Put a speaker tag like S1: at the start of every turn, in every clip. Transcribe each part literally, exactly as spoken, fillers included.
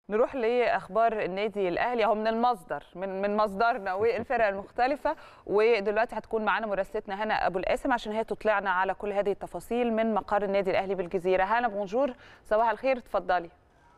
S1: نروح لاخبار النادي الاهلي اهو من المصدر من من مصدرنا والفرق المختلفه. ودلوقتي هتكون معانا مراسلتنا هنا ابو القاسم عشان هي تطلعنا على كل هذه التفاصيل من مقر النادي الاهلي بالجزيره. هنا بونجور، صباح الخير، اتفضلي.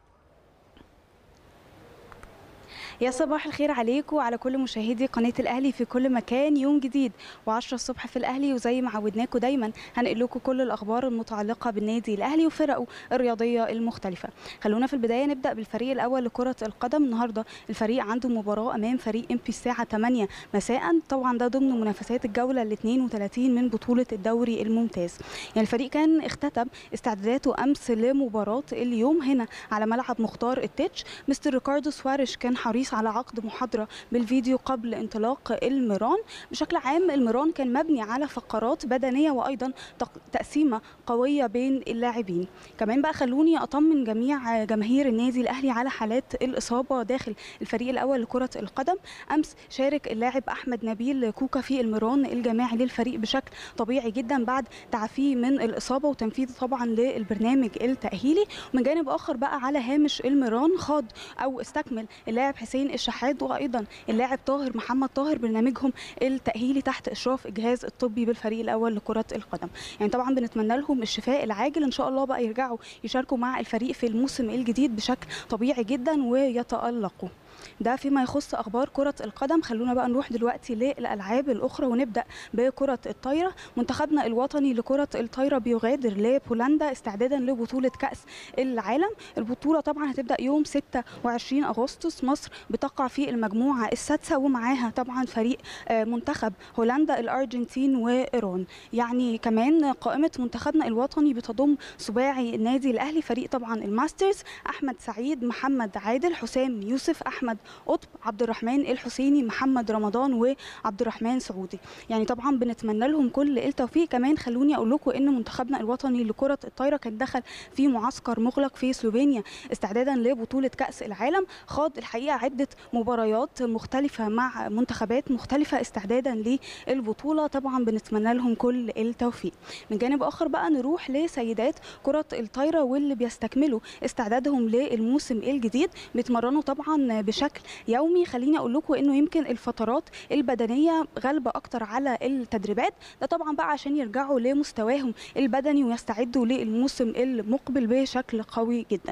S2: يا صباح الخير عليكم وعلى كل مشاهدي قناه الاهلي في كل مكان. يوم جديد وعشرة الصبح في الاهلي، وزي ما عودناكم دايما هنقل لكم كل الاخبار المتعلقه بالنادي الاهلي وفرقه الرياضيه المختلفه. خلونا في البدايه نبدا بالفريق الاول لكره القدم. النهارده الفريق عنده مباراه امام فريق ام بي الساعه ثمانية مساء، طبعا ده ضمن منافسات الجوله ال اثنين وثلاثين من بطوله الدوري الممتاز. يعني الفريق كان اختتم استعداداته امس لمباراه اليوم هنا على ملعب مختار التتش. مستر ريكاردو سواريش كان حريص على عقد محاضره بالفيديو قبل انطلاق المران. بشكل عام المران كان مبني على فقرات بدنيه وايضا تقسيمه قويه بين اللاعبين. كمان بقى خلوني اطمن جميع جماهير النادي الاهلي على حالات الاصابه داخل الفريق الاول لكره القدم. امس شارك اللاعب احمد نبيل كوكا في المران الجماعي للفريق بشكل طبيعي جدا بعد تعافيه من الاصابه وتنفيذه طبعا للبرنامج التاهيلي. ومن جانب اخر بقى على هامش المران خاض او استكمل اللاعب حسين الشحات وايضا اللاعب طاهر محمد طاهر برنامجهم التاهيلي تحت اشراف الجهاز الطبي بالفريق الاول لكره القدم. يعني طبعا بنتمنى لهم الشفاء العاجل ان شاء الله بقى يرجعوا يشاركوا مع الفريق في الموسم الجديد بشكل طبيعي جدا ويتالقوا. ده فيما يخص اخبار كره القدم. خلونا بقى نروح دلوقتي للالعاب الاخرى ونبدا بكره الطايره. منتخبنا الوطني لكره الطايره بيغادر لبولندا استعدادا لبطوله كاس العالم. البطوله طبعا هتبدا يوم ستة وعشرين اغسطس. مصر بتقع في المجموعه السادسه ومعاها طبعا فريق منتخب هولندا، الارجنتين وايران. يعني كمان قائمه منتخبنا الوطني بتضم سباعي النادي الاهلي، فريق طبعا الماسترز، احمد سعيد، محمد عادل، حسام يوسف، احمد قطب، عبد الرحمن الحسيني، محمد رمضان وعبد الرحمن سعودي. يعني طبعا بنتمنى لهم كل التوفيق. كمان خلوني اقول لكم ان منتخبنا الوطني لكره الطايره كان دخل في معسكر مغلق في سلوفينيا استعدادا لبطوله كاس العالم. خاض الحقيقه عده مباريات مختلفه مع منتخبات مختلفه استعدادا للبطوله. طبعا بنتمنى لهم كل التوفيق. من جانب اخر بقى نروح لسيدات كره الطايره واللي بيستكملوا استعدادهم للموسم الجديد. بيتمرنوا طبعا بشكل يومي. خليني اقول لكم انه يمكن الفترات البدنيه غالبه اكتر على التدريبات، ده طبعا بقى عشان يرجعوا لمستواهم البدني ويستعدوا للموسم المقبل بشكل قوي جدا.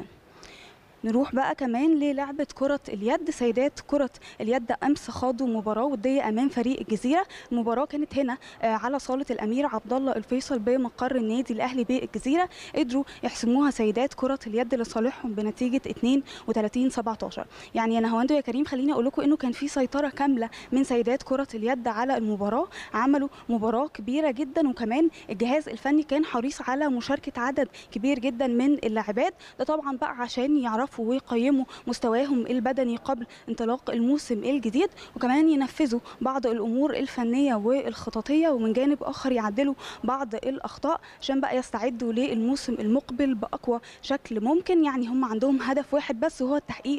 S2: نروح بقى كمان للعبة كرة اليد. سيدات كرة اليد أمس خاضوا مباراة ودية أمام فريق الجزيرة. المباراة كانت هنا على صالة الأمير عبد الله الفيصل بمقر النادي الأهلي بالجزيرة. قدروا يحسموها سيدات كرة اليد لصالحهم بنتيجة اثنين وثلاثين سبعتاشر. يعني يا نهاوند يا كريم خليني أقول لكم إنه كان في سيطرة كاملة من سيدات كرة اليد على المباراة. عملوا مباراة كبيرة جدا وكمان الجهاز الفني كان حريص على مشاركة عدد كبير جدا من اللاعبات، ده طبعا بقى عشان يعرفوا ويقيموا مستواهم البدني قبل انطلاق الموسم الجديد، وكمان ينفذوا بعض الامور الفنيه والخططيه، ومن جانب اخر يعدلوا بعض الاخطاء عشان بقى يستعدوا للموسم المقبل باقوى شكل ممكن. يعني هم عندهم هدف واحد بس وهو التحقيق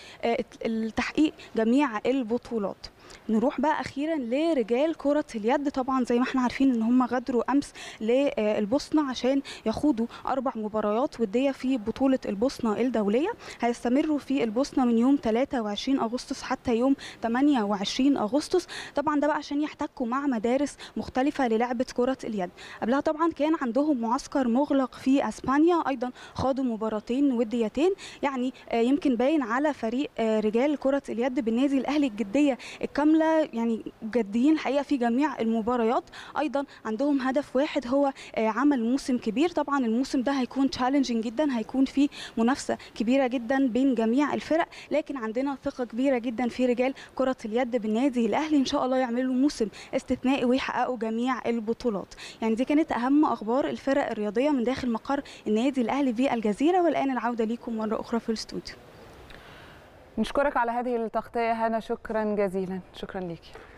S2: بالتحقيق جميع البطولات. نروح بقى اخيرا لرجال كره اليد. طبعا زي ما احنا عارفين ان هم غادروا امس للبوسنه عشان يخوضوا اربع مباريات وديه في بطوله البوسنه الدوليه. هيستمروا في البوسنه من يوم ثلاثة وعشرين اغسطس حتى يوم ثمانية وعشرين اغسطس. طبعا ده بقى عشان يحتكوا مع مدارس مختلفه للعبه كره اليد. قبلها طبعا كان عندهم معسكر مغلق في اسبانيا، ايضا خاضوا مباراتين وديتين. يعني يمكن باين على فريق رجال كره اليد بالنادي الاهلي الجديه الكامله، يعني جديين الحقيقه في جميع المباريات. ايضا عندهم هدف واحد هو عمل موسم كبير. طبعا الموسم ده هيكون تشالنجينج جدا، هيكون فيه منافسه كبيره جدا بين جميع الفرق، لكن عندنا ثقه كبيره جدا في رجال كره اليد بالنادي الاهلي. ان شاء الله يعملوا موسم استثنائي ويحققوا جميع البطولات. يعني دي كانت اهم اخبار الفرق الرياضيه من داخل مقر النادي الاهلي بالجزيره. والان العوده ليكم مره اخرى في الاستوديو.
S1: نشكرك على هذه التغطية هنا، شكرا جزيلا. شكرا ليكي.